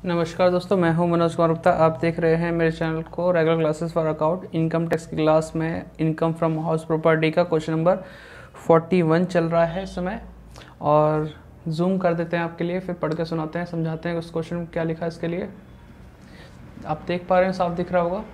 नमस्कार दोस्तों, मैं हूं मनोज कुमार गुप्ता। आप देख रहे हैं मेरे चैनल को regular classes for account. Income tax की क्लास में इनकम फ्रॉम हाउस प्रॉपर्टी का क्वेश्चन नंबर 41 चल रहा है इस समय। और जूम कर देते हैं आपके लिए, फिर पढ़ के सुनाते हैं, समझाते हैं उस क्वेश्चन में क्या लिखा है। इसके लिए आप देख पा रहे हैं, साफ दिख रहा होगा।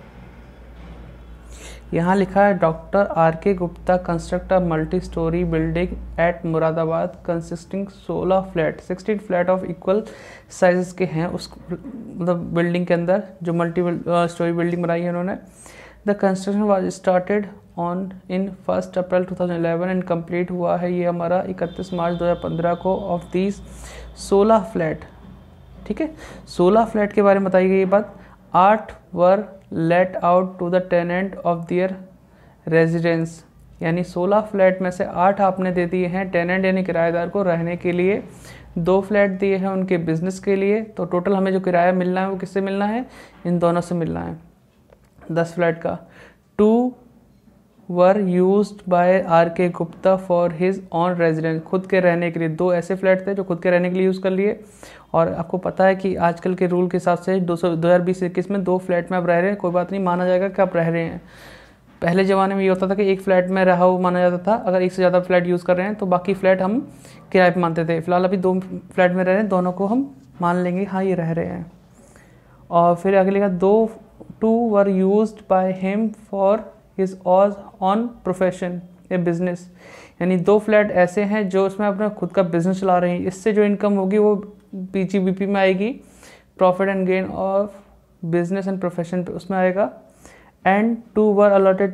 यहाँ लिखा है doctor R.K. Gupta construct a multi storey building at Moradabad consisting 16 flat 16 flat of equal sizes के हैं। उस मतलब बिल्डिंग के अंदर जो मल्टी स्टोरी बिल्डिंग बनाई है उन्होंने। The construction was started on in 1 April 2011 and complete हुआ है ये हमारा 31 मार्च 2015 को। ऑफ दीज 16 फ्लैट, ठीक है, 16 फ्लैट के बारे में बताई गई ये बात। 8 were let out to the tenant of their residence, यानी 16 फ्लैट में से 8 आपने दे दिए हैं टेनेंट यानी किराएदार को रहने के लिए। 2 फ्लैट दिए हैं उनके बिजनेस के लिए। तो टोटल हमें जो किराया मिलना है वो किससे मिलना है? इन दोनों से मिलना है, 10 फ्लैट का। 2 were used by R.K. Gupta for his own residence, खुद के रहने के लिए। 2 ऐसे फ्लैट थे जो खुद के रहने के लिए यूज़ कर लिए। और आपको पता है कि आजकल के रूल के हिसाब से 2020-21 में 2 फ्लैट में आप रह रहे हैं, कोई बात नहीं, माना जाएगा कि आप रह रहे हैं। पहले ज़माने में ये होता था कि एक फ्लैट में रहा हुआ माना जाता था। अगर एक से ज़्यादा फ्लैट यूज़ कर रहे हैं तो बाकी फ्लैट हम किराए पर मानते थे। फिलहाल अभी 2 फ्लैट में रह रहे हैं, दोनों को हम मान लेंगे हाँ ये रह रहे हैं। और फिर आगे लिखा 2 were used by him for his own profession a business, यानी 2 फ्लैट ऐसे हैं जो उसमें अपना खुद का बिजनेस चला रहे हैं। इससे जो इनकम होगी वो PGBP में आएगी, profit and gain of business and profession पे उसमें आएगा। And 2 were allotted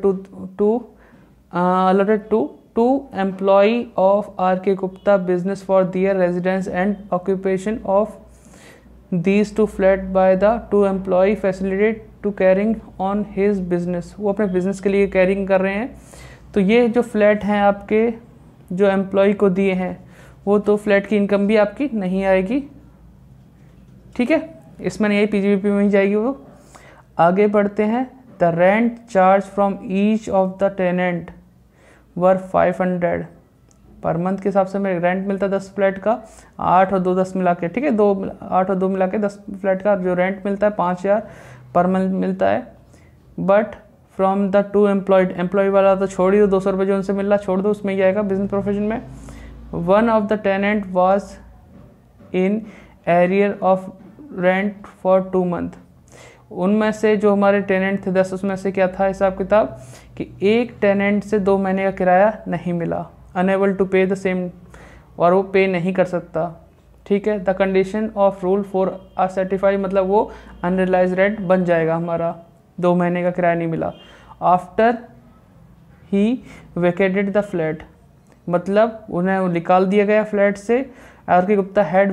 to employee of R.K. Gupta business for their residence and occupation of these 2 flat by the 2 employee facilitated to carrying on his business, वो अपने business के लिए carrying कर रहे हैं। तो ये जो फ्लैट हैं आपके जो एम्प्लॉय को दिए हैं वो 2 फ्लैट की इनकम भी आपकी नहीं आएगी, ठीक है, इसमें नहीं आई, PGBP में ही जाएगी वो। आगे बढ़ते हैं। The rent charge from each of the tenant were 500 per month के हिसाब से मेरे रेंट मिलता है 10 फ्लैट का, 8 और 2 10 मिला के, ठीक है, 8 और 2 मिला के 10 फ्लैट का जो रेंट मिलता है 5000 पर मंथ मिलता है। बट फ्रॉम द 2 एम्प्लॉय वाला तो छोड़ ही दो, 200 रुपये जो उनसे मिल रहा छोड़ दो, उसमें ही आएगा बिजनेस प्रोफेशन में। 1 of the tenant was in arrear of rent for 2 month, उनमें से जो हमारे टेनेंट थे 10, उसमें से क्या था हिसाब किताब कि एक टेनेंट से 2 महीने का किराया नहीं मिला, unable to pay the same, और वो पे नहीं कर सकता, ठीक है। The condition of rule for a certify, मतलब वो अनरियलाइज रेंट बन जाएगा हमारा, 2 महीने का किराया नहीं मिला। After he vacated the flat, मतलब उन्हें निकाल दिया गया फ्लैट से। R.K. Gupta had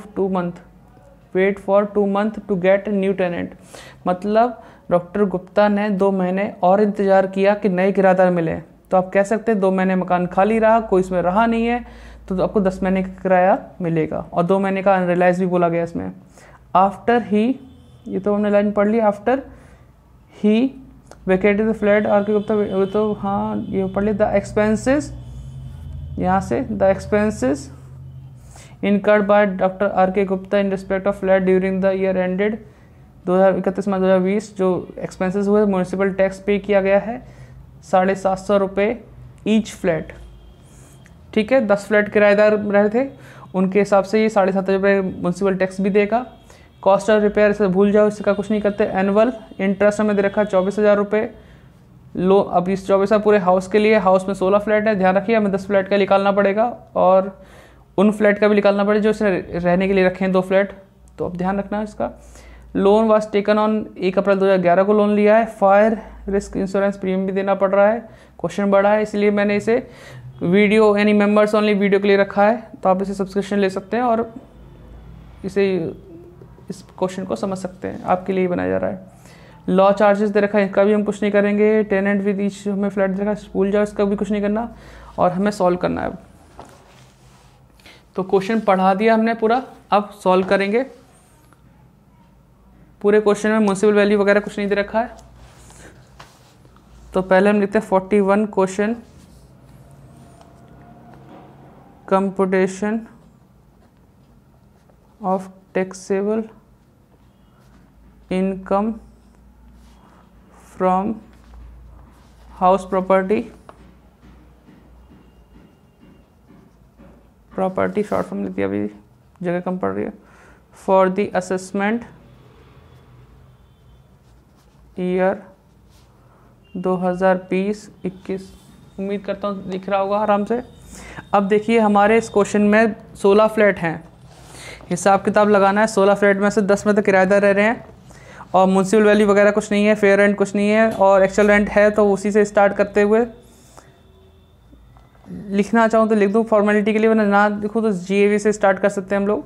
wait for 2 month to get new tenant, मतलब डॉक्टर गुप्ता ने 2 महीने और इंतजार किया कि नए किराएदार मिले। तो आप कह सकते हैं 2 महीने मकान खाली रहा, कोई इसमें रहा नहीं है, तो आपको 10 महीने का किराया मिलेगा, और 2 महीने का अनरियलाइज भी बोला गया इसमें। आफ्टर ही, ये तो हमने लाइन पढ़ ली, after he vacated the flat R.K. Gupta, तो हाँ ये पढ़ ली। द एक्सपेंसेस, यहाँ से the expenses incurred by Dr. R.K. Gupta in respect of flat during the year ended 31 March 2020, जो एक्सपेंसेस हुए म्यूनिसिपल टैक्स पे किया गया है 750 रुपये ईच फ्लैट, ठीक है। 10 फ्लैट किराएदार रहे थे, उनके हिसाब से ये 750 रुपये म्यूनिसिपल टैक्स भी देगा। कॉस्ट ऑफ रिपेयर इसे भूल जाओ, इसका कुछ नहीं करते। एनुअल इंटरेस्ट हमें दे रखा है 24,000 रुपये लो। अब इस 24,000 पूरे हाउस के लिए, हाउस में 16 फ्लैट है, ध्यान रखिए हमें 10 फ्लैट का निकालना पड़ेगा, और उन फ्लैट का भी निकालना पड़ेगा जो इसने रहने के लिए रखे हैं 2 फ्लैट, तो अब ध्यान रखना है इसका। Loan was taken on 1 April 2011 को लोन लिया है। फायर रिस्क इंश्योरेंस प्रीमियम भी देना पड़ रहा है, क्वेश्चन बड़ा है, इसलिए मैंने इसे वीडियो यानी मेंबर्स ओनली वीडियो के लिए रखा है। तो आप इसे सब्सक्रिप्शन ले सकते हैं और इसे इस क्वेश्चन को समझ सकते हैं, आपके लिए ही बनाया जा रहा है। लॉ चार्जेस दे रखा है, इसका भी हम कुछ नहीं करेंगे। टेनेंट विद ईच हमें फ्लैट दे रखा है, भूल जाओ, इसका भी कुछ नहीं करना, और हमें सॉल्व करना है। तो क्वेश्चन पढ़ा दिया हमने पूरा, अब सॉल्व करेंगे। पूरे क्वेश्चन में म्यूनिसिपल वैल्यू वगैरह कुछ नहीं दे रखा है। तो पहले हम लिखते हैं 41 question, computation of taxable income from house property short form लिख दिया, अभी जगह कम पड़ रही है, फॉर द असेसमेंट ईयर 2020-21। उम्मीद करता हूँ दिख रहा होगा आराम से। अब देखिए हमारे इस क्वेश्चन में 16 फ्लैट हैं, हिसाब किताब लगाना है। 16 फ्लैट में से 10 में तो किराएदार रह रहे हैं और म्यूनसिपल वैल्यू वगैरह कुछ नहीं है, फेयर रेंट कुछ नहीं है, और एक्चुअल रेंट है तो उसी से स्टार्ट करते हुए लिखना चाहूँ तो लिख दूँ फॉर्मेलिटी के लिए, वरना ना लिखूँ तो GAV से स्टार्ट कर सकते हैं हम लोग।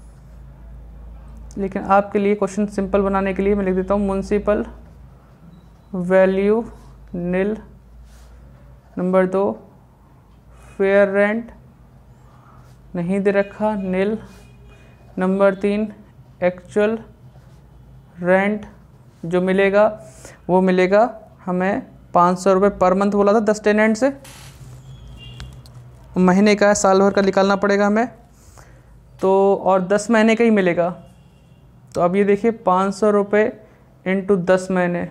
लेकिन आपके लिए क्वेश्चन सिंपल बनाने के लिए मैं लिख देता हूँ municipal value nil, number 2 fair rent नहीं दे रखा नील, नंबर 3 एक्चुअल रेंट जो मिलेगा वो मिलेगा हमें 500 रुपये पर मंथ बोला था 10 टेनेंट से, महीने का है, साल भर का निकालना पड़ेगा हमें तो, और 10 महीने का ही मिलेगा। तो अब ये देखिए 500 रुपये इंटू 10 महीने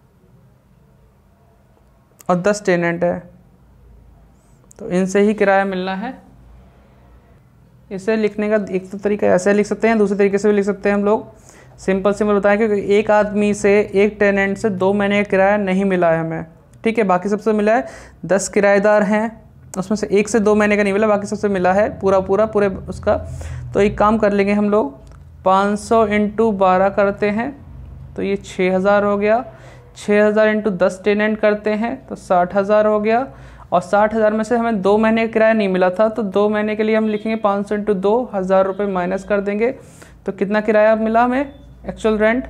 और 10 टेनेंट है, तो इनसे ही किराया मिलना है। इसे लिखने का एक तो तरीका ऐसे लिख सकते हैं, दूसरे तरीके से भी लिख सकते हैं हम लोग। सिंपल बताएं क्योंकि एक आदमी से एक टेनेंट से 2 महीने का किराया नहीं मिला है हमें, ठीक है। बाकी सबसे मिला है, 10 किराएदार हैं उसमें से एक से 2 महीने का नहीं मिला, बाकी सबसे मिला है पूरे उसका। तो एक काम कर लेंगे हम लोग, 500 इंटू 12 करते हैं तो ये 6000 हो गया, 6000 इंटू 10 टेनेंट करते हैं तो 60,000 हो गया, और 60,000 में से हमें 2 महीने का किराया नहीं मिला था तो 2 महीने के लिए हम लिखेंगे 500 इंटू 2, 1000 रुपये माइनस कर देंगे तो कितना किराया मिला हमें, एक्चुअल रेंट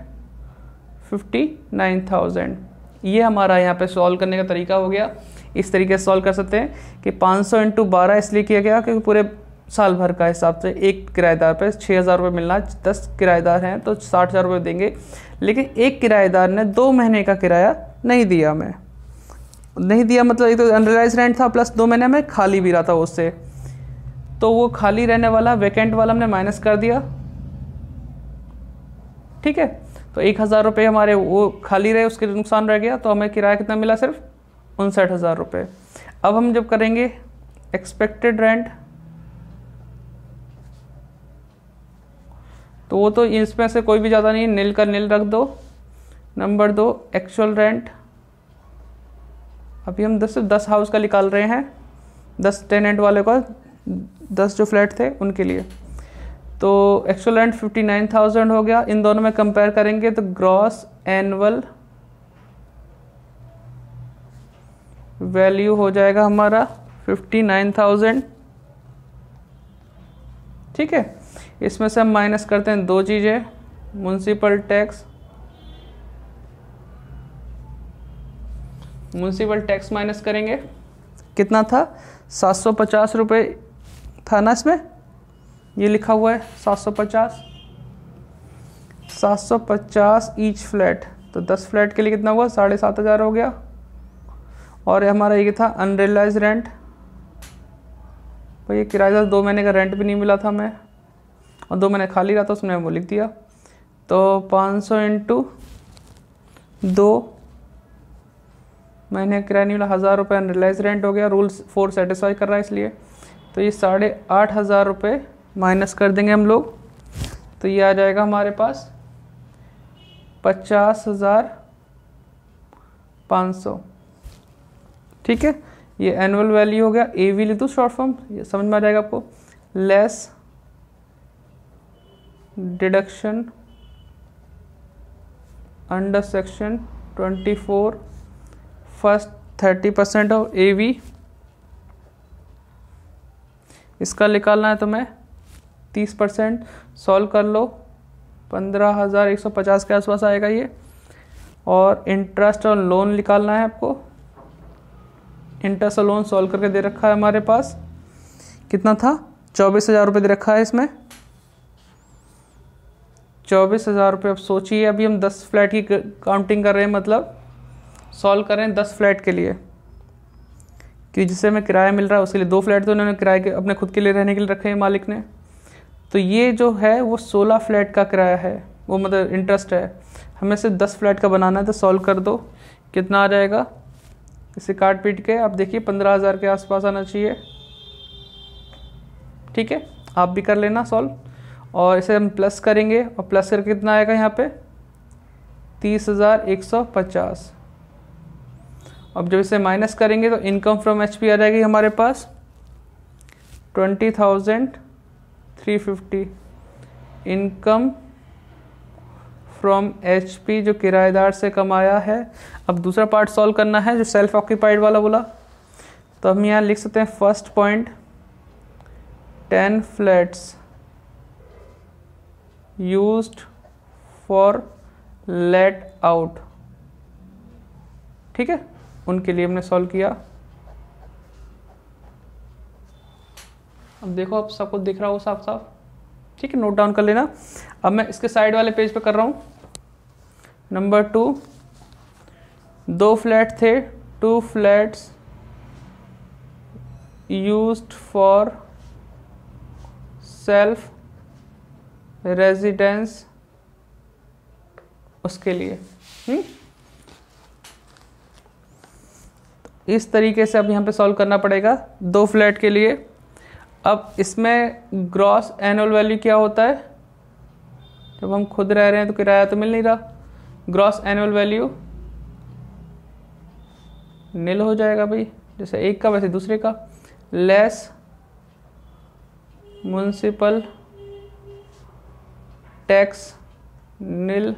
59,000। ये हमारा यहाँ पे सॉल्व करने का तरीका हो गया। इस तरीके से सॉल्व कर सकते हैं कि 500 इंटू 12 इसलिए किया गया क्योंकि पूरे साल भर का हिसाब से एक किराएदार पे 6,000 रुपये मिलना, 10 किराएदार हैं तो 60,000 रुपये देंगे। लेकिन एक किराएदार ने 2 महीने का किराया नहीं दिया हमें, नहीं दिया मतलब एक तो अनरिलाइज रेंट था प्लस 2 महीने में खाली भी रहा था उससे, तो वो खाली रहने वाला वैकेंट वाला हमने माइनस कर दिया, ठीक है। तो 1,000 रुपये हमारे वो खाली रहे, उसके नुकसान रह गया, तो हमें किराया कितना मिला, सिर्फ 59,000 रुपये। अब हम जब करेंगे एक्सपेक्टेड रेंट तो वो तो इसमें से कोई भी ज़्यादा नहीं, नील का नील रख दो। नंबर 2 एक्चुअल रेंट, अभी हम 10 हाउस का निकाल रहे हैं, 10 टेनेंट वाले का, 10 जो फ्लैट थे उनके लिए, तो एक्चुअल रेंट 59,000 हो गया। इन दोनों में कंपेयर करेंगे तो ग्रॉस एनुअल वैल्यू हो जाएगा हमारा 59,000, ठीक है। इसमें से हम माइनस करते हैं 2 चीज़ें, म्यूनसिपल टैक्स माइनस करेंगे, कितना था 750 रुपये था ना, इसमें ये लिखा हुआ है 750 ईच फ्लैट, तो 10 फ्लैट के लिए कितना हुआ 7,500 हो गया। और हमारा ये था अनरियलाइज रेंट, भाई ये किराएदार 2 महीने का रेंट भी नहीं मिला था हमें और 2 महीने खाली रहा था, उसमें वो लिख दिया। तो 500 इंटू 2 महीने किराया नहीं मिला, 1,000 रुपये अनरियलाइज रेंट हो गया, रूल 4 सेटिस्फाई कर रहा है इसलिए। तो ये 8,500 रुपये माइनस कर देंगे हम लोग, तो ये आ जाएगा हमारे पास 50,500, ठीक है। ये एनुअल वैल्यू हो गया, AV लिख दो शॉर्ट फॉर्म, ये समझ में आ जाएगा आपको, less deduction under section 24 first 30% of AV। इसका निकालना है तो मैं 30% सॉल्व कर लो, 15,150 के आसपास आएगा ये। और इंटरेस्ट और लोन निकालना है आपको, इंटरेस्ट और लोन सॉल्व करके दे रखा है हमारे पास, कितना था 24,000 रुपये दे रखा है इसमें, 24,000 रुपये। अब सोचिए अभी हम 10 फ्लैट की काउंटिंग कर रहे हैं, मतलब सॉल्व कर रहे हैं 10 फ्लैट के लिए, कि जिससे हमें किराया मिल रहा है उसके लिए 2 फ्लैट तो उन्होंने किराए के अपने खुद के लिए रहने के लिए रखे हैं मालिक ने। तो ये जो है वो 16 फ्लैट का किराया है, वो मतलब इंटरेस्ट है, हमें सिर्फ 10 फ्लैट का बनाना है, तो सॉल्व कर दो। कितना आ जाएगा, इसे काट पीट के आप देखिए 15,000 के आसपास आना चाहिए। ठीक है, आप भी कर लेना सॉल्व, और इसे हम प्लस करेंगे, और प्लस करके कितना आएगा यहाँ पे 30,150। अब जब इसे माइनस करेंगे तो इनकम फ्रॉम एचपी आ जाएगी हमारे पास 20,350। इनकम फ्रॉम एचपी जो किराएदार से कमाया है। अब दूसरा पार्ट सॉल्व करना है जो सेल्फ ऑक्यूपाइड वाला बोला, तो हम यहाँ लिख सकते हैं first point 10 flats used for let out. ठीक है, उनके लिए हमने सॉल्व किया। अब देखो, अब सबको दिख रहा हो साफ साफ। ठीक है, नोट डाउन कर लेना। अब मैं इसके साइड वाले पेज पे कर रहा हूँ। नंबर 2, 2 फ्लैट थे, 2 flats used for self residence, उसके लिए। इस तरीके से अब यहाँ पे सॉल्व करना पड़ेगा 2 फ्लैट के लिए। अब इसमें ग्रॉस एनुअल वैल्यू क्या होता है, जब हम खुद रह रहे हैं तो किराया तो मिल नहीं रहा, ग्रॉस एनुअल वैल्यू नील हो जाएगा भाई, जैसे एक का वैसे दूसरे का, less municipal tax nil,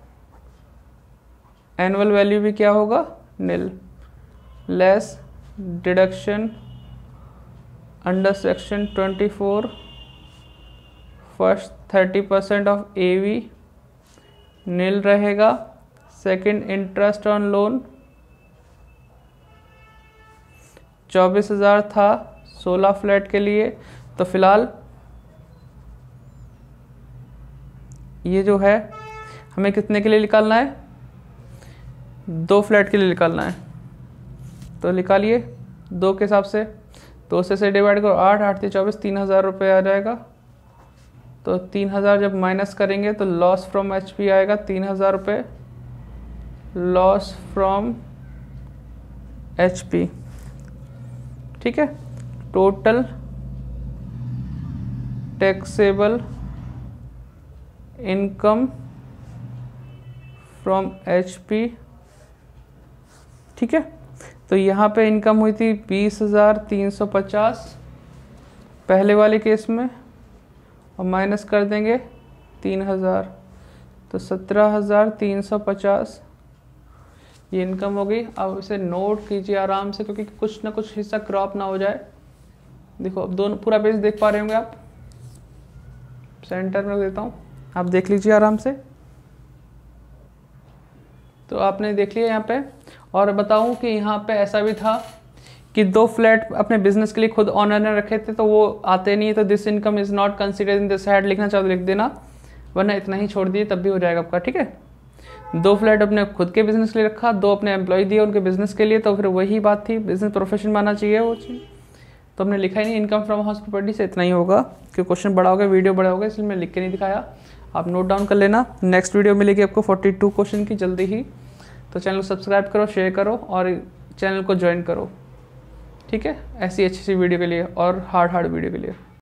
annual value भी क्या होगा nil, less deduction under section 24 first 30% of AV nil रहेगा। सेकंड, इंटरेस्ट ऑन लोन 24,000 था 16 फ्लैट के लिए, तो फिलहाल ये जो है हमें कितने के लिए निकालना है, 2 फ्लैट के लिए निकालना है। तो निकालिए 2 के हिसाब से, 2 से डिवाइड करो, 8 8 से 24, 3,000 रुपये आ जाएगा। तो 3,000 जब माइनस करेंगे तो लॉस फ्रॉम एचपी आएगा 3,000 रुपये, लॉस फ्रॉम एचपी। ठीक है, total taxable income from HP. ठीक है, तो यहाँ पे इनकम हुई थी 20,350 पहले वाले केस में, और माइनस कर देंगे 3,000, तो 17,350 ये इनकम हो गई। अब इसे नोट कीजिए आराम से, क्योंकि कुछ ना कुछ हिस्सा क्रॉप ना हो जाए। देखो, अब दोनों पूरा पेज देख पा रहे होंगे आप, सेंटर में देता हूँ, आप देख लीजिए आराम से। तो आपने देख लिया यहाँ पे। और बताऊं कि यहाँ पे ऐसा भी था कि 2 फ्लैट अपने बिजनेस के लिए खुद ऑनर ने रखे थे, तो वो आते नहीं है, तो this income is not considered in this head लिखना चाहो तो लिख देना, वरना इतना ही छोड़ दिए तब भी हो जाएगा आपका। ठीक है, 2 फ्लैट अपने खुद के बिजनेस के लिए रखा, 2 अपने एम्प्लॉय दिए उनके बिजनेस के लिए, तो फिर वही बात थी, बिजनेस प्रोफेशन माना चाहिए वो चीज़, तो हमने लिखा ही नहीं। इनकम फ्रॉम हाउस प्रॉपर्टी से इतना ही होगा, क्योंकि क्वेश्चन बड़ा होगा, वीडियो बड़ा होगा, इसलिए मैं लिख के नहीं दिखाया। आप नोट डाउन कर लेना। नेक्स्ट वीडियो मिलेगी आपको 42 क्वेश्चन की जल्दी ही। तो चैनल को सब्सक्राइब करो, शेयर करो और चैनल को ज्वाइन करो। ठीक है, ऐसी अच्छी वीडियो के लिए और हार्ड वीडियो के लिए।